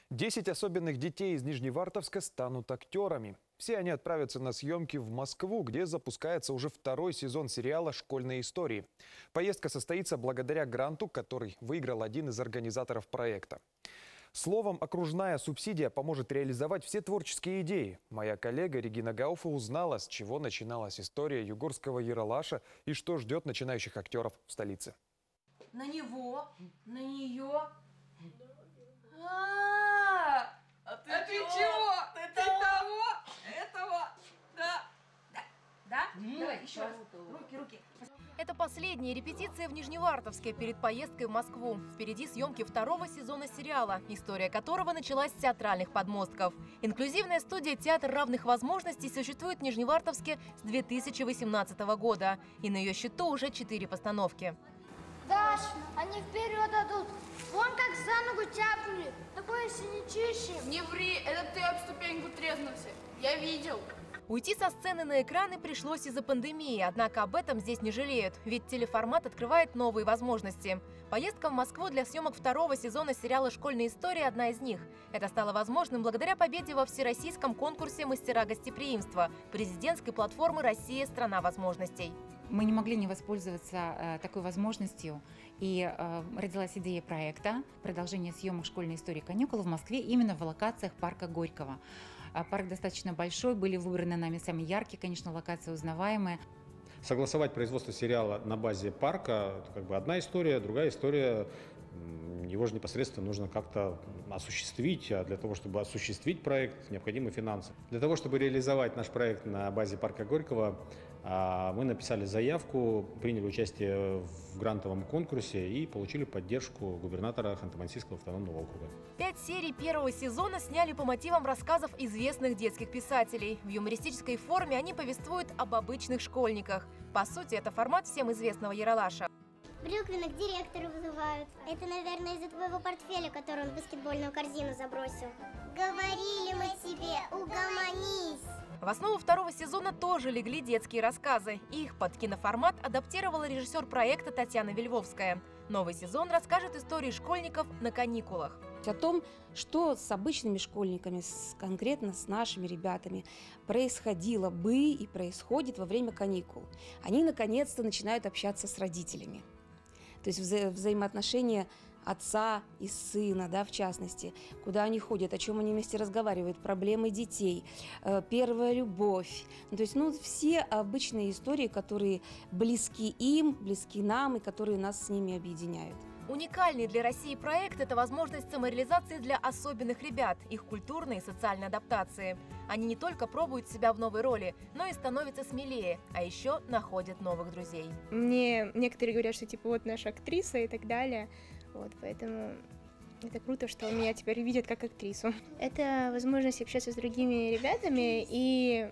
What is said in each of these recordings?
10 особенных детей из Нижневартовска станут актерами. Все они отправятся на съемки в Москву, где запускается уже второй сезон сериала «Школьные истории». Поездка состоится благодаря гранту, который выиграл один из организаторов проекта. Словом, окружная субсидия поможет реализовать все творческие идеи. Моя коллега Регина Гауфа узнала, с чего начиналась история югорского Ералаша и что ждет начинающих актеров в столице. На него, на нее. А ты чего? Ты того? Этого? Да. Да? Давай, еще раз. Руки. Это последняя репетиция в Нижневартовске перед поездкой в Москву. Впереди съемки второго сезона сериала, история которого началась с театральных подмостков. Инклюзивная студия «Театр равных возможностей» существует в Нижневартовске с 2018 года. И на ее счету уже 4 постановки. Даш, они вперед идут. Вон как за ногу тяпнули. Такое синячище. Не ври, это ты об ступеньку треснулся. Я видел. Уйти со сцены на экраны пришлось из-за пандемии, однако об этом здесь не жалеют, ведь телеформат открывает новые возможности. Поездка в Москву для съемок второго сезона сериала «Школьные истории» – одна из них. Это стало возможным благодаря победе во всероссийском конкурсе «Мастера гостеприимства» президентской платформы «Россия – страна возможностей». Мы не могли не воспользоваться такой возможностью, и родилась идея проекта продолжения съемок «Школьной истории каникул» в Москве именно в локациях парка Горького. Парк достаточно большой, были выбраны нами самые яркие, конечно, локации, узнаваемые. Согласовать производство сериала на базе парка – это как бы одна история, другая история. Его же непосредственно нужно как-то осуществить, а для того, чтобы осуществить проект, необходимы финансы. Для того, чтобы реализовать наш проект на базе парка Горького, мы написали заявку, приняли участие в грантовом конкурсе и получили поддержку губернатора Ханты-Мансийского автономного округа. 5 серий первого сезона сняли по мотивам рассказов известных детских писателей. В юмористической форме они повествуют об обычных школьниках. По сути, это формат всем известного Ералаша. Брюквина к директору вызывают. Это, наверное, из-за твоего портфеля, который он в баскетбольную корзину забросил. Говорили мы тебе, угомонись. В основу второго сезона тоже легли детские рассказы. Их под киноформат адаптировала режиссер проекта Татьяна Вельвовская. Новый сезон расскажет истории школьников на каникулах. О том, что с обычными школьниками, конкретно с нашими ребятами, происходило бы и происходит во время каникул. Они наконец-то начинают общаться с родителями. То есть взаимоотношения отца и сына, да, в частности, куда они ходят, о чем они вместе разговаривают, проблемы детей, первая любовь. То есть, все обычные истории, которые близки им, близки нам и которые нас с ними объединяют. Уникальный для России проект – это возможность самореализации для особенных ребят, их культурной и социальной адаптации. Они не только пробуют себя в новой роли, но и становятся смелее, а еще находят новых друзей. Мне некоторые говорят, что типа вот наша актриса и так далее. Вот, поэтому это круто, что меня теперь видят как актрису. Это возможность общаться с другими ребятами и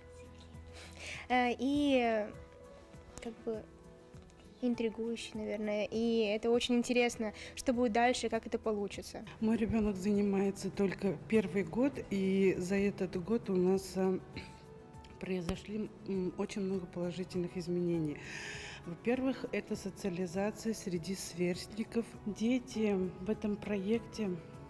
как бы интригующе, наверное. И это очень интересно, что будет дальше, как это получится. Мой ребенок занимается только первый год, и за этот год у нас произошли очень много положительных изменений. Во-первых, это социализация среди сверстников. Дети в этом проекте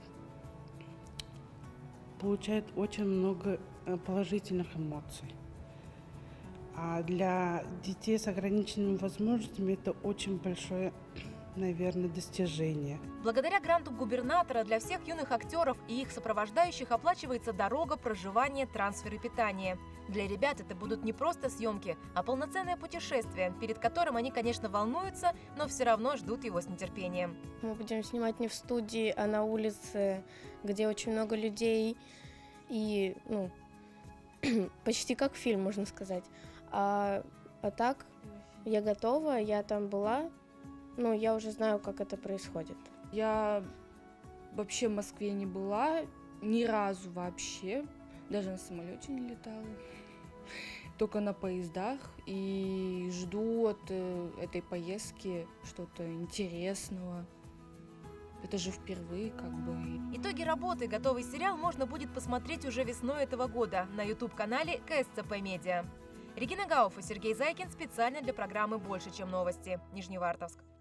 получают очень много положительных эмоций. А для детей с ограниченными возможностями это очень большое, наверное, достижение. Благодаря гранту губернатора для всех юных актеров и их сопровождающих оплачивается дорога, проживание, трансфер и питание. Для ребят это будут не просто съемки, а полноценное путешествие, перед которым они, конечно, волнуются, но все равно ждут его с нетерпением. Мы будем снимать не в студии, а на улице, где очень много людей и, почти как фильм, можно сказать. А так, я готова, я там была, я уже знаю, как это происходит. Я вообще в Москве не была, ни разу вообще, даже на самолете не летала, только на поездах, и жду от этой поездки что-то интересного. Это же впервые как бы. Итоги работы «Готовый сериал» можно будет посмотреть уже весной этого года на YouTube-канале КСЦП Медиа. Регина Гауфа, Сергей Зайкин специально для программы «Больше, чем новости». Нижневартовск.